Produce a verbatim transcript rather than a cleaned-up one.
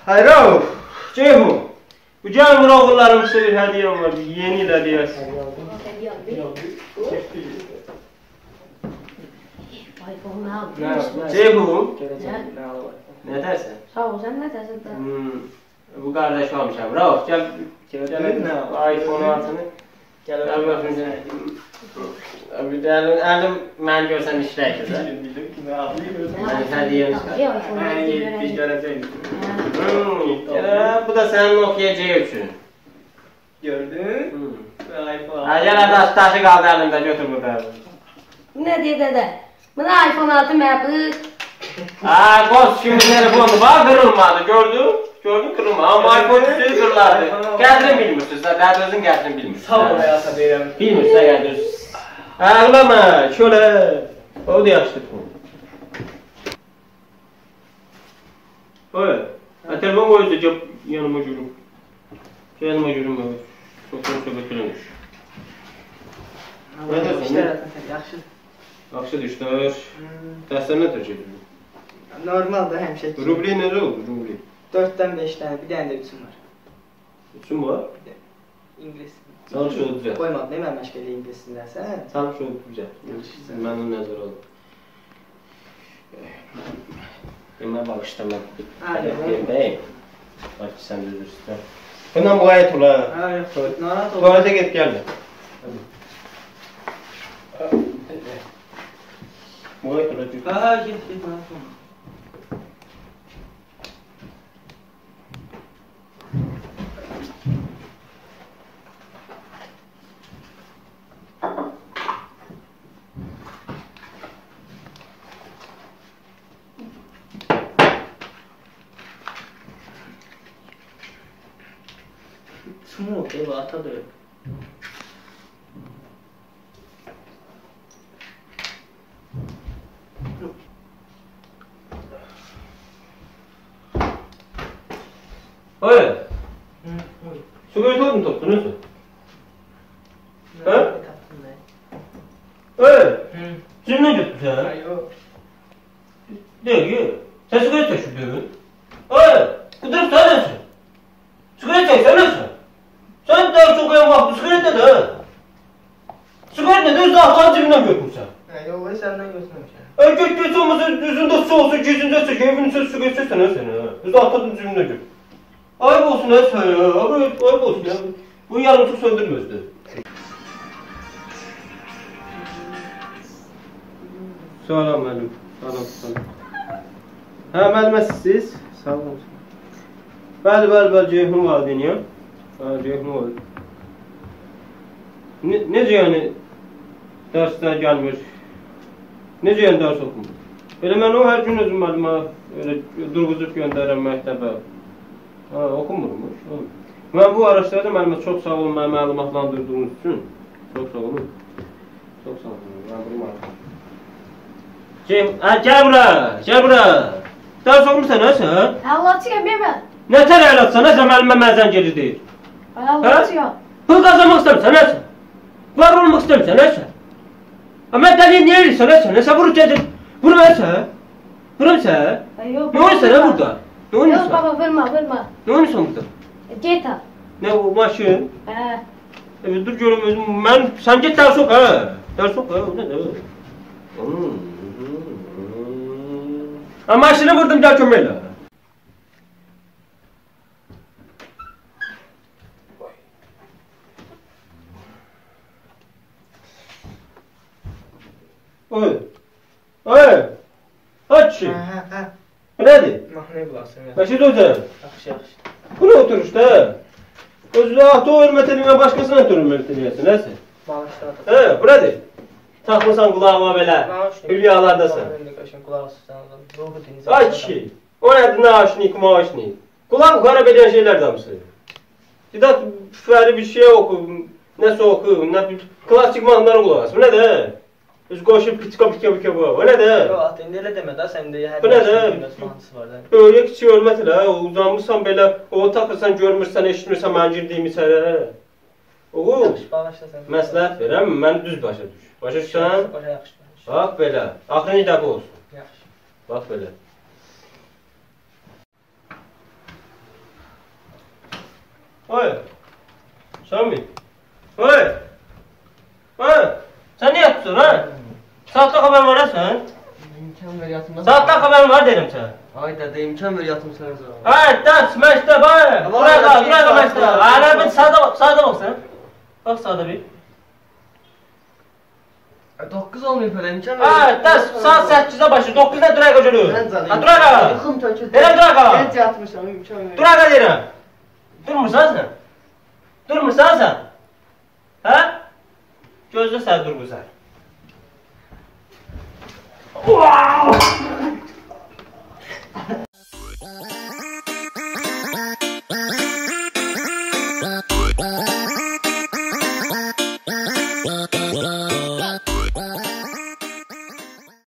Hayır o. Ceyhun. Bu canım oğullarım size bir hediyem var. Yeni il hediyesi. Ceyhun. Ne dersin? Sağ ol, sen ne dersin? Bu kardeş olmuşam. Rauf gel. Gel iPhone altını. Gel bakın sen. Abi değerli elim ben görsem işler güzel. Bildim ki ne yapayım? Ben hediyem çıkar. Ben bir göreceğim. Bu da senin okuyacağı için. Gördün? Ha gel taş taşı kaldı elimde götür burada. Ne diye dede? Buna iPhone altı mı yapılır? Haa koz şimdi telefonu var kırılmadı gördün? Gördün kırılmadı ama iPhone üstü kırılardı. Kendin bilmişsin sen daha özün kendin bilmişsin. Sağ ol ya sabırım. Bilmişsin kendin. Ağlama şöyle. O da yaşlı bu. Öyle. Ha telefon koydu cep yanıma yürüm. Yanıma yürüm böyle. Çok çok çok götürülmüş. Ne dersin? Yaxşı. Yaxşı düşdür. Dərslər nə tür gedir? Normaldır həmişə. Rubli necə oldu rubli? dörddən beş dənə, bir dənə də üçün var. Üçün var? İngilis. Tanış oldu güzel. Qoymadım, nə mən məşq edə ingilisindəsə. Tanış oldu güzel. Məndən nəzər oldu. Demə bağışlamaq. Deyim. Bak sən düzürsən. Bundan müğayət ola. Ha, yox. Narahat ol. Müğayətə get gəldi. Müğayət ola. Ha, get, get, narahat olma. Smooth, ev ata da yok. Öyle. Su götürdün mü toplu nasıl? Ha? Öyle. Sen ne götürdün sen? Yok. Değil. Sen su götürdün. Öyle. Kudurp sen nasıl? Su götürdün sen nasıl? Sen daha çok yan vakti su götürdün ha? Su götürdün zaten cebinden götürsen. Yok, ben senden götürmemişim. E göt göt olmasa yüzünde su olsun, gözünde su, evinin su su götürsen ha seni ha. Zaten cebinden götür. Ayıp olsun ha sen ya, ayıp olsun ya. Bu yarımsı söndürmezdi. Salam mənim, salam, salam. Hə, müəllimə siz? Sağ olun. Bəli, bəli, bəli, Ceyhun valideyniyəm. Hə, Ceyhun valideyn. Ne, necə yəni dərslər gəlmir? Necə yəni dərs oxumur? Elə mən o hər gün özüm müəllimə elə durğuzub göndərəm məktəbə. Ha, okumurmuş. Mən bu araçlarda müəllimə çox sağ olun, mənə məlumatlandırdığınız üçün. Çox sağ olun. Çox sağ olun. Mən bunu maraqlandım. Ceyhun, hə, gəl bura, gəl bura. Dərs oxumursan ha sən? Allahçıyam, yemə. Nə tər əylatsan ha sən müəllimə məzən gelir deyir. Allahçıyam. Pul qazanmaq istəmirsən ha sən? Var olmaq istəmirsən ha sən? Ha, mən dəliyə niyə edirsən ha sən? Sən vurub gəlir, vurma ha sən? Vurum sən? Nə oynuyorsan ha burada? Nə Yok oynuyorsan? baba, vurma, vurma. Nə oynuyorsan burada? Get al. Nə o maşın? Hə. Evet, dur görüm özüm. Mən, sən get dərs ox ha. Dərs ox ha, o nə nə? Ha, maşını vurdum, gəl kömək elə. Oy. Oy. Aç. Hə, hə, hə. Bu nədir? Mahnıya bulasın ya. Bəşir hocam. Yaxşı, yaxşı. Bu nə oturuşda? Özünə ahda o hörmət edilmə, başqasına hörmət edilməsin, nəsin? Bağışladım. Hə, bu nədir? Taxmısan qulağıma belə, hülyalardasan. Ay kişi, o nədir, naşnik, maşnik? Qulaq qara beləyən şeylər damısı. Didat, fəri bir şey oku, nəsə oku, nə bir klasik mahnılara qulaq asın, bu nədir? Öz qoşub piçka pikə pikə bu, o nədir? Yox, at, indi elə demə da, səndə hər bu nədir? mahnısı var da. Böyüyə kiçik hörmət elə, uzanmışsan belə, o taxırsan, görmürsən, eşitmirsən, mən girdiyimi içəri. Oğul, Yaxşı, bağışla sən. məsləhət verəm, mən düz başa düş. Başa düşsən? Başa yaxşı. Bax belə, axırıncı dəfə olsun. Yaxşı. Bax belə. Oy. Sami. Oy. Oy. Sen ne yapıyorsun ha? Saatte haber var ha sen? İmkan ver yatımdan. Saatte haber var dedim sen. Ay dede imkan ver yatım sana zaman. Hayır, ders, meşte, bak. Buraya kal, buraya kal meşte. Hala bir sağda bak, sağda bak sen. Bak sağda bir. dokuz olmuyor böyle imkan ver. Hayır, ders, saat sekize başlıyor. dokuzda duraya kaçırıyor. Ben canım. Ha, duraya kal. Uykum töküldü. Nereye duraya kal? Genç yatmışam imkan ver. Duraya kal derim. Durmursan sen. Durmursan sen. Ha? Gözde sen dur güzel. Uaa!